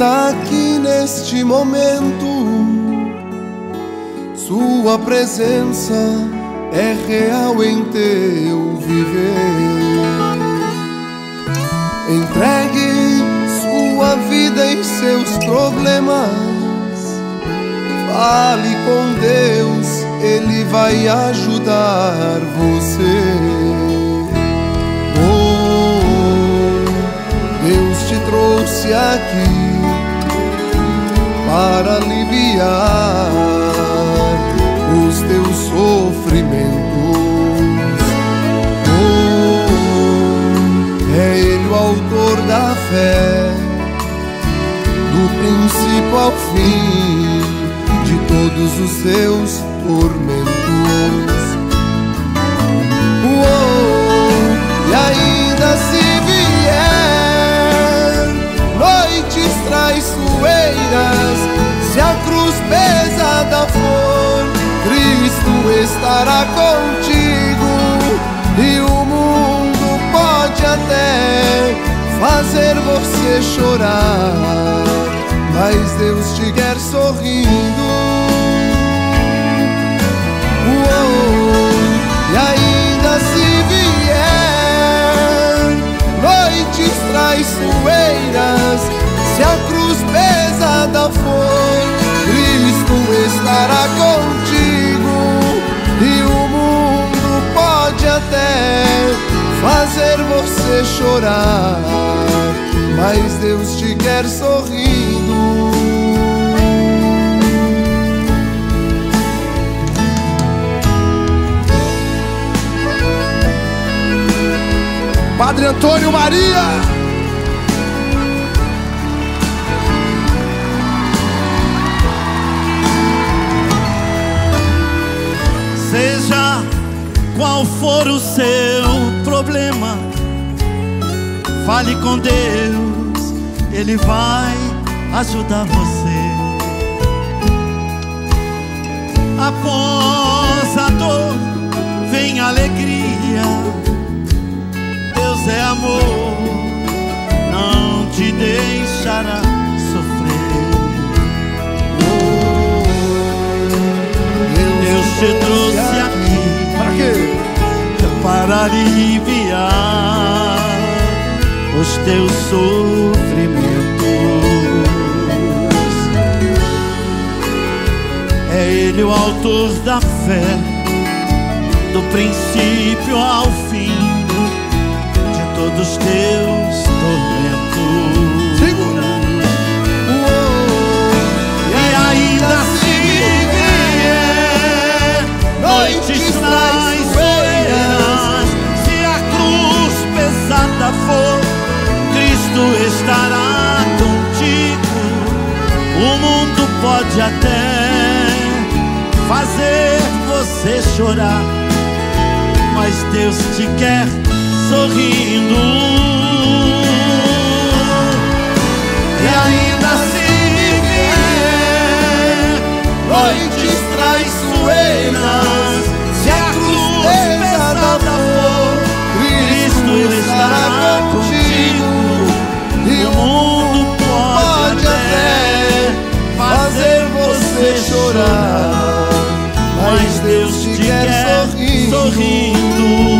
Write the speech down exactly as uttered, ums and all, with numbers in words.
está aqui neste momento. Sua presença é real em teu viver. Entregue sua vida e seus problemas. Fale com Deus, Ele vai ajudar você. Oh, Deus te trouxe aqui para aliviar os teus sofrimentos. Oh, é Ele o autor da fé, do princípio ao fim de todos os seus tormentos. Oh, e ainda se vier noites traiçoeiras, se a cruz pesada for, Cristo estará contigo. E o mundo pode até fazer você chorar, mas Deus te quer sorrindo. Oh, e ainda se vier noites traiçoeiras, se a cruz pesada for, Cristo estará contigo. E o mundo pode até fazer você chorar, mas Deus te quer sorrindo. Padre Antônio Maria. Seja qual for o seu problema, fale com Deus, Ele vai ajudar você. Após a dor vem a alegria. Deus é amor, não te deixará sofrer. Deus te trouxe aqui para quê? Para aliviar os teus sofrimentos. É Ele o autor da fé, do princípio ao fim de todos os teus tormentos. Segura! Oh, e ainda se vier noites traiçoeiras, se a cruz pesada for, Cristo estará contigo. O mundo pode até fazer você chorar, mas Deus te quer sorrindo. E ainda se vier noites traiçoeiras, se a cruz pesada for, Cristo estará contigo. E o mundo pode até fazer você chorar, mas Deus te quer sorrindo.